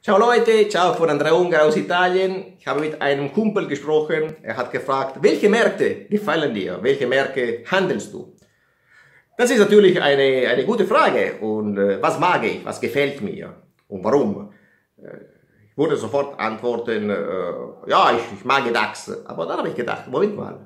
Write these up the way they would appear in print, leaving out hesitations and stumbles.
Ciao Leute, ciao von Andrea Unger aus Italien. Ich habe mit einem Kumpel gesprochen. Er hat gefragt, welche Märkte gefallen dir? Welche Märkte handelst du? Das ist natürlich eine gute Frage. Und was mag ich? Was gefällt mir? Und warum? Ich würde sofort antworten, ja, ich mag DAX. Aber dann habe ich gedacht, Moment mal,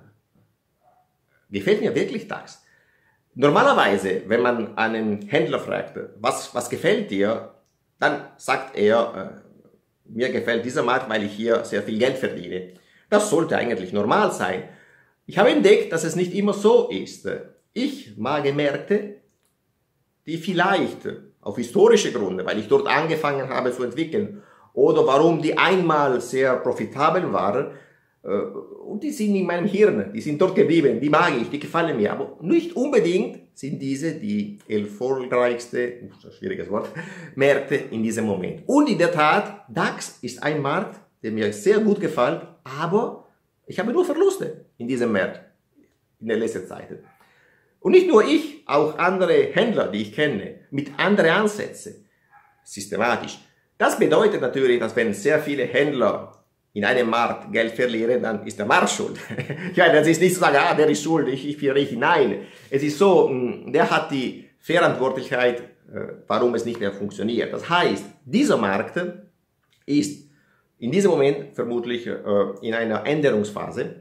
gefällt mir wirklich DAX? Normalerweise, wenn man einen Händler fragt, was gefällt dir? Dann sagt er, mir gefällt dieser Markt, weil ich hier sehr viel Geld verdiene. Das sollte eigentlich normal sein. Ich habe entdeckt, dass es nicht immer so ist. Ich mag Märkte, die vielleicht auf historische Gründe, weil ich dort angefangen habe zu entwickeln, oder warum die einmal sehr profitabel waren, und die sind in meinem Hirn, die sind dort geblieben, die mag ich, die gefallen mir, aber nicht unbedingt sind diese die erfolgreichste, schwieriges Wort, Märkte in diesem Moment. Und in der Tat, DAX ist ein Markt, der mir sehr gut gefällt, aber ich habe nur Verluste in diesem Markt in der letzten Zeit. Und nicht nur ich, auch andere Händler, die ich kenne, mit anderen Ansätzen, systematisch. Das bedeutet natürlich, dass wenn sehr viele Händler in einem Markt Geld verlieren, dann ist der Markt schuld. Ja, das ist nicht zu sagen, ah, der ist schuld, ich bin richtig. Nein, es ist so, der hat die Verantwortlichkeit, warum es nicht mehr funktioniert. Das heißt, dieser Markt ist in diesem Moment vermutlich in einer Änderungsphase.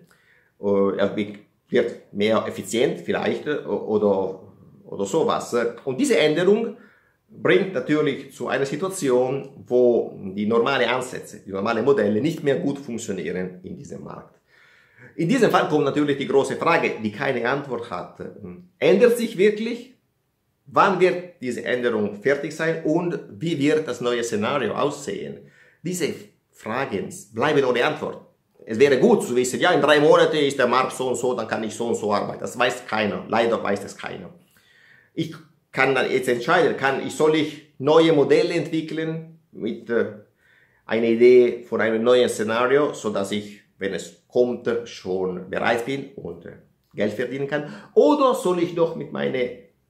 Er wird mehr effizient vielleicht oder sowas. Und diese Änderung bringt natürlich zu einer Situation, wo die normalen Ansätze, die normalen Modelle nicht mehr gut funktionieren in diesem Markt. In diesem Fall kommt natürlich die große Frage, die keine Antwort hat. Ändert sich wirklich? Wann wird diese Änderung fertig sein und wie wird das neue Szenario aussehen? Diese Fragen bleiben ohne Antwort. Es wäre gut zu wissen, ja, in 3 Monaten ist der Markt so und so, dann kann ich so und so arbeiten. Das weiß keiner. Leider weiß das keiner. Ich kann dann jetzt entscheiden, soll ich neue Modelle entwickeln mit einer Idee von einem neuen Szenario, so dass ich, wenn es kommt, schon bereit bin und Geld verdienen kann, oder soll ich doch mit meinen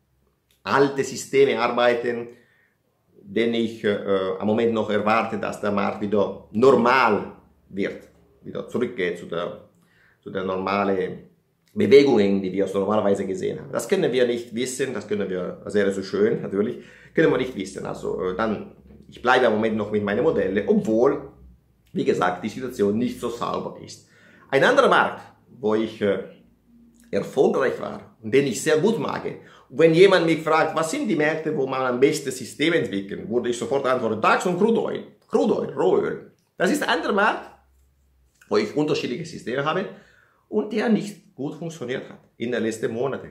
alten Systemen arbeiten, denn ich am Moment noch erwarte, dass der Markt wieder normal wird, wieder zurückgeht zu der normalen Bewegungen, die wir so normalerweise gesehen haben. Das können wir nicht wissen, das können wir, das wäre so schön, natürlich, können wir nicht wissen. Also dann, ich bleibe im Moment noch mit meinen Modellen, obwohl, wie gesagt, die Situation nicht so sauber ist. Ein anderer Markt, wo ich erfolgreich war und den ich sehr gut mag, wenn jemand mich fragt, was sind die Märkte, wo man am besten Systeme entwickeln, würde ich sofort antworten, DAX und Crude Oil, Rohöl. Das ist ein anderer Markt, wo ich unterschiedliche Systeme habe und der nicht gut funktioniert hat in den letzten Monaten.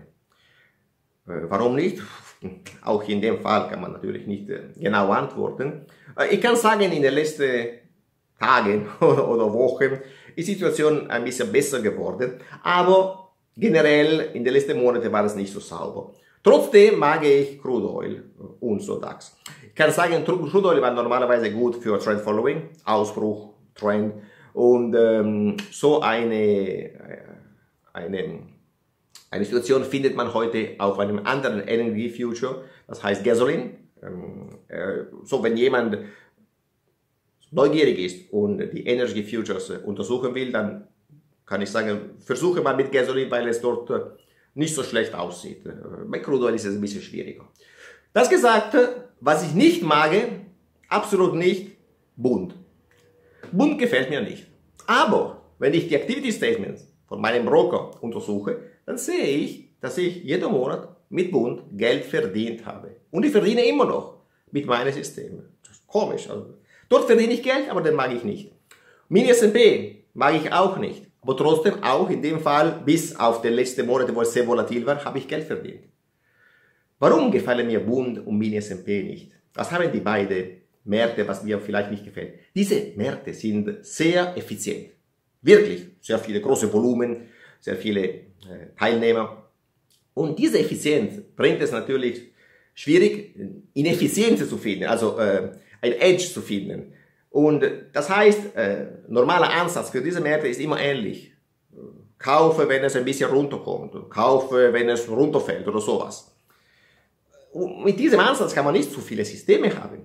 Warum nicht? Auch in dem Fall kann man natürlich nicht genau antworten. Ich kann sagen, in den letzten Tagen oder Wochen ist die Situation ein bisschen besser geworden, aber generell in den letzten Monaten war es nicht so sauber. Trotzdem mag ich Crude Oil und so DAX. Ich kann sagen, Crude Oil war normalerweise gut für Trend Following, Ausbruch, Trend und so eine Situation findet man heute auf einem anderen Energy Future, das heißt Gasoline. So, wenn jemand neugierig ist und die Energy Futures untersuchen will, dann kann ich sagen, versuche mal mit Gasoline, weil es dort nicht so schlecht aussieht. Bei Crude Oil ist es ein bisschen schwieriger. Das gesagt, was ich nicht mag, absolut nicht, Bund. Bund gefällt mir nicht. Aber wenn ich die Activity Statements von meinem Broker untersuche, dann sehe ich, dass ich jeden Monat mit Bund Geld verdient habe. Und ich verdiene immer noch mit meinen Systemen. Das ist komisch. Also, dort verdiene ich Geld, aber den mag ich nicht. Mini S&P mag ich auch nicht. Aber trotzdem auch in dem Fall, bis auf die letzten Monate, wo es sehr volatil war, habe ich Geld verdient. Warum gefallen mir Bund und Mini S&P nicht? Was haben die beiden Märkte, was mir vielleicht nicht gefällt? Diese Märkte sind sehr effizient. Wirklich, sehr viele große Volumen, sehr viele Teilnehmer. Und diese Effizienz bringt es natürlich schwierig, Ineffizienz zu finden, also ein Edge zu finden. Und das heißt, normaler Ansatz für diese Märkte ist immer ähnlich. Kaufe, wenn es ein bisschen runterkommt, kaufe, wenn es runterfällt oder sowas. Und mit diesem Ansatz kann man nicht zu viele Systeme haben.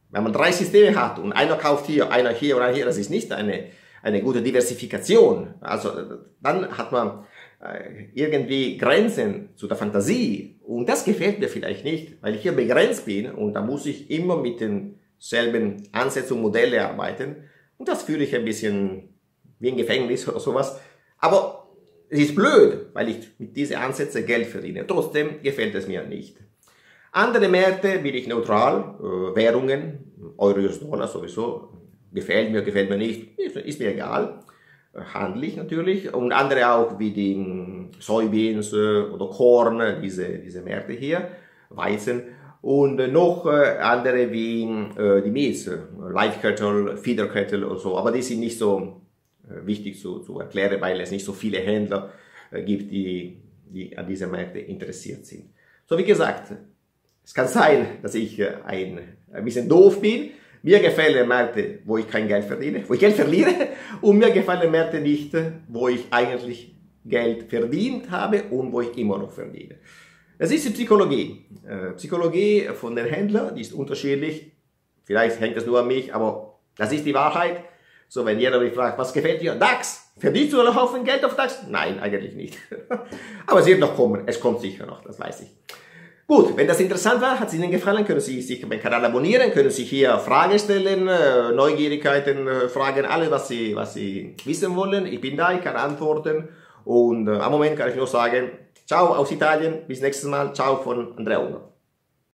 Wenn man 3 Systeme hat und einer kauft hier, einer hier und einer hier, das ist nicht eine gute Diversifikation. Also dann hat man irgendwie Grenzen zu der Fantasie und das gefällt mir vielleicht nicht, weil ich hier begrenzt bin und da muss ich immer mit denselben Ansätzen und Modellen arbeiten und das fühle ich ein bisschen wie ein Gefängnis oder sowas. Aber es ist blöd, weil ich mit diesen Ansätzen Geld verdiene. Trotzdem gefällt es mir nicht. Andere Märkte bin ich neutral, Währungen, Euro, US-Dollar sowieso, gefällt mir nicht, ist mir egal. Handle ich natürlich. Und andere auch wie die Soybeans oder Korn, diese Märkte hier, Weizen. Und noch andere wie die Milch, Live Cattle, Feeder Cattle oder so. Aber die sind nicht so wichtig zu erklären, weil es nicht so viele Händler gibt, die an diese Märkte interessiert sind. So wie gesagt, es kann sein, dass ich ein bisschen doof bin. Mir gefallen Märkte, wo ich kein Geld verdiene, wo ich Geld verliere. Und mir gefallen Märkte nicht, wo ich eigentlich Geld verdient habe und wo ich immer noch verdiene. Das ist die Psychologie. Psychologie von den Händlern, die ist unterschiedlich. Vielleicht hängt es nur an mich, aber das ist die Wahrheit. So, wenn jeder mich fragt, was gefällt dir? DAX! Verdienst du einen Haufen Geld auf DAX? Nein, eigentlich nicht. Aber es wird noch kommen. Es kommt sicher noch, das weiß ich. Gut, wenn das interessant war, hat es Ihnen gefallen, können Sie sich meinen Kanal abonnieren, können Sie hier Fragen stellen, Neugierigkeiten, Fragen, alles, was Sie wissen wollen. Ich bin da, ich kann antworten. Und am Moment kann ich nur sagen, ciao aus Italien, bis nächstes Mal, ciao von Andrea Unger.